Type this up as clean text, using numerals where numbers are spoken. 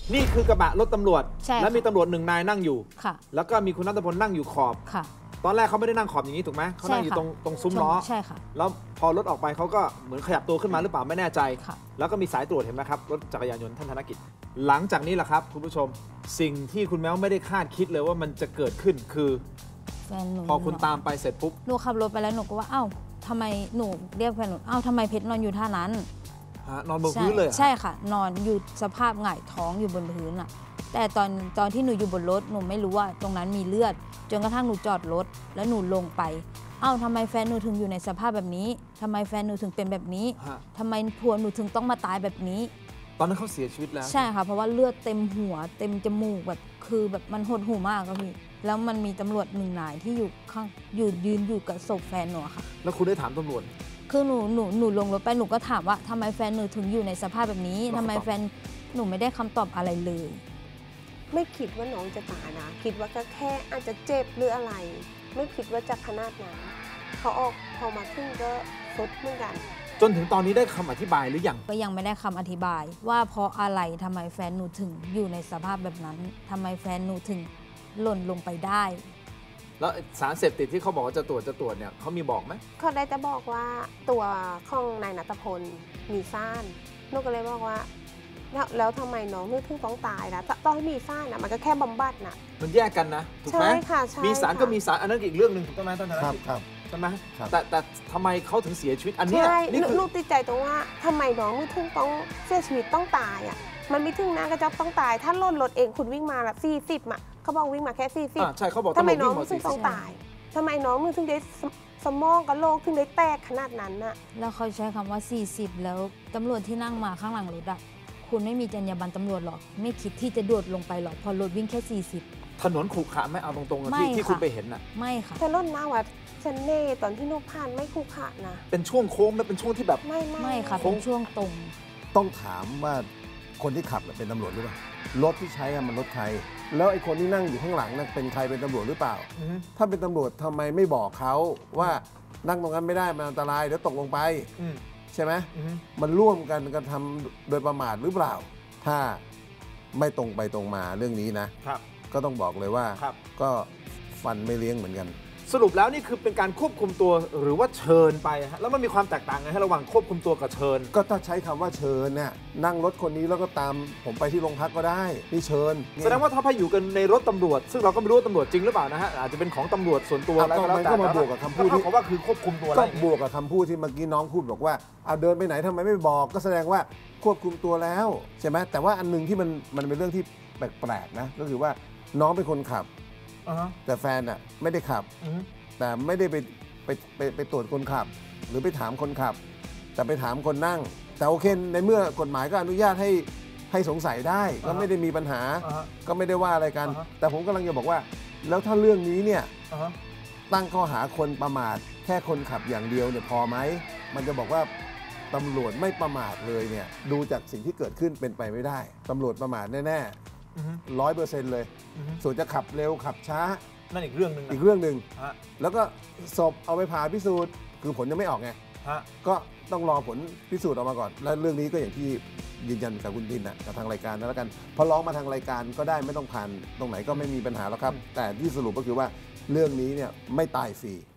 นี่คือกระบะรถตำรวจใช่และมีตำรวจ1 นายนั่งอยู่ค่ะแล้วก็มีคุณณัฐพลนั่งอยู่ขอบค่ะตอนแรกเขาไม่ได้นั่งขอบอย่างนี้ถูกไหมเขานั่งอยู่ตรงซุ้มล้อใช่ค่ะแล้วพอรถออกไปเขาก็เหมือนขยับตัวขึ้นมาหรือเปล่าไม่แน่ใจค่ะแล้วก็มีสายตรวจเห็นไหมครับรถจักรยานยนต์ท่านธนกิจหลังจากนี้แหละครับคุณผู้ชมสิ่งที่คุณแม้วไม่ได้คาดคิดเลยว่ามันจะเกิดขึ้นคือแฟนหนูพอคุณตามไปเสร็จปุ๊บหนูขับรถไปแล้วหนูก็ว่าเอ้าทำไมหนูเรียกแฟนหนูเอ้าทำไมเพชรนอนอยู่ท่านั้นนอนบนพื้นเลยเหรอใช่ค่ะ นอนอยู่สภาพหงายท้องอยู่บนพื้นอ่ะแต่ตอนที่หนูอยู่บนรถหนูไม่รู้ว่าตรงนั้นมีเลือดจนกระทั่งหนูจอดรถแล้วหนูลงไปเอ้าทำไมแฟนหนูถึงอยู่ในสภาพแบบนี้ทำไมแฟนหนูถึงเป็นแบบนี้ฮะทำไมผัวหนูถึงต้องมาตายแบบนี้ตอนนั้นเขาเสียชีวิตแล้วใช่ค่ะเพราะว่าเลือดเต็มหัวเต็มจมูกแบบคือแบบมันหดหูมากครับพี่แล้วมันมีตำรวจ1 นายที่อยู่ข้างยืนอยู่กับศพแฟนหนูอะค่ะแล้วคุณได้ถามตำรวจคือหนูลงรถไปหนูก็ถามว่าทำไมแฟนหนูถึงอยู่ในสภาพแบบนี้แล้วเขาทำไมแฟนหนูไม่ได้คำตอบอะไรเลยไม่คิดว่าน้องจะตายนะคิดว่าก็แค่อาจจะเจ็บหรืออะไร ไม่คิดว่าจะขนาดนั้นเขาออกพอมาขึ้นก็สุดเหมือนกันจนถึงตอนนี้ได้คำอธิบายหรือยังก็ยังไม่ได้คำอธิบายว่าเพราะอะไรทำไมแฟนหนูถึงอยู่ในสภาพแบบนั้นทำไมแฟนหนูถึงหล่นลงไปได้แล้วสารเสพติดที่เขาบอกว่าจะตรวจเนี่ยเขามีบอกไหมเขาได้แต่บอกว่าตัวของนายณัฐพลมีซ่านนุกก็เลยบอกว่าแล้วทำไมน้องนึกถึงต้องตายนะต้องให้มีซ่านนะมันก็แค่บำบัดนะมันแยกกันนะถูกไหมใช่ค่ะใช่มีสารค่ะก็มีสารอันนั้นอีกเรื่องหนึ่งถูกต้องไหมท่านธนครับกิจครับใช่ไหมครับแต่ทำไมเขาถึงเสียชีวิตอันเนี้ยใช่นี่คือลูกติดใจตรงว่าทำไมน้องนึกถึงต้องเสียชีวิตต้องตายอ่ะมันไม่ถึงนะก็จะต้องตาย ถ้าล่นรถเองคุณวิ่งมาละ40อ่ะเขาบอกวิ่งมาแค่40 ใช่เขาบอกทำไมตำรวจน้องวิ่งหมนึดกถึงต้อง 40 ตายทำไมน้องนึกถึงได้สมองกับโลกถึงได้แตกขนาดนั้นน่ะแล้วเขาใช้คำว่า 40 แล้วตำรวจที่นั่งมาข้างหลังรถอะคุณไม่มีจรรยาบรรณตำรวจหรอกไม่คิดที่จะโดดลงไปหรอกพอรถวิ่งแค่ 40 ถนนขรุขระไหม่เอาตรงๆอะไม่ที่ค่ะคุณไปเห็นน่ะไม่ค่ะแต่ล่นมาวัดเซนเน่ตอนที่นกผ่านไม่คู่ขะนะเป็นช่วงโค้งและเป็นช่วงที่แบบไม่ค่ะโค้เป็งนช่วงตรงต้องถามว่าคนที่ขับเป็นตำรวจหรือเปล่ารถที่ใช้มันรถใครแล้วไอ้คนที่นั่งอยู่ข้างหลังเป็นใครเป็นตำรวจหรือเปล่าอือฮึถ้าเป็นตำรวจทำไมไม่บอกเขาว่านั่งตรงนั้นไม่ได้มันอันตรายเดี๋ยวตกลงไปอืมใช่ไหมอือฮึมันร่วมกันกระทำโดยประมาทหรือเปล่า ถ้าไม่ตรงไปตรงมาเรื่องนี้นะครับก็ต้องบอกเลยว่าครับก็ฟันไม่เลี้ยงเหมือนกันสรุปแล้วนี่คือเป็นการควบคุมตัวหรือว่าเชิญไปฮะแล้วมันมีความแตกต่างไงให้ระหว่างควบคุมตัวกับเชิญก็ถ้าใช้คำว่าเชิญเนี่ยนั่งรถคนนี้แล้วก็ตามผมไปที่โรงพักก็ได้นี่เชิญแสดงว่าถ้าพาอยู่กันในรถตำรวจ ซึ่งเราก็ไม่รู้ว่าตำรวจจริงหรือเปล่านะฮะอาจจะเป็นของตำรวจส่วนตัวอะไรก็แล้วแต่ก็มาบวกกับคำพูดเท่ากับว่าคือควบคุมตัวอะไรก็บวกกับคำพูดที่เมื่อกี้น้องพูดบอกว่าเอาเดินไปไหนทำไมไม่บอกก็แสดงว่าควบคุมตัวแล้วใช่ไหมแต่ว่าอันหนึงที่มันเป็นเรื่องที่แปลกๆนะก็คือว่าน้องเป็นคนขับอ่าฮะแต่แฟนอ่ะไม่ได้ขับอือฮึแต่ไม่ได้ไปตรวจคนขับ หรือไปถามคนขับ แต่ไปถามคนนั่ง แต่โอเคในเมื่อกฎหมายก็อนุญาตให้สงสัยได้ก็ไม่ได้มีปัญหาอ่าฮะก็ไม่ได้ว่าอะไรกันอ่าฮะแต่ผมกำลังจะบอกว่า แล้วถ้าเรื่องนี้เนี่ยอ่าฮะตั้งข้อหาคนประมาทแค่คนขับอย่างเดียวเนี่ยพอไหมมันจะบอกว่าตำรวจไม่ประมาทเลยเนี่ยดูจากสิ่งที่เกิดขึ้นเป็นไปไม่ได้ตำรวจประมาทแน่อือฮึๆ100%เลยอือฮึส่วนจะขับเร็วขับช้านั่นอีกเรื่องหนึ่งนะอีกเรื่องหนึ่งฮะแล้วก็ศพเอาไปผ่าพิสูจน์คือผลยังไม่ออกไงฮะก็ต้องรอผลพิสูจน์ออกมาก่อน และเรื่องนี้ก็อย่างที่ยืนยันกับคุณดินนะกับทางรายการนั่นแล้วกันพอร้องมาทางรายการก็ได้ไม่ต้องผ่านตรงไหนก็ไม่มีปัญหาแล้วครับ แต่ที่สรุปก็คือว่าเรื่องนี้เนี่ยไม่ตายฟรี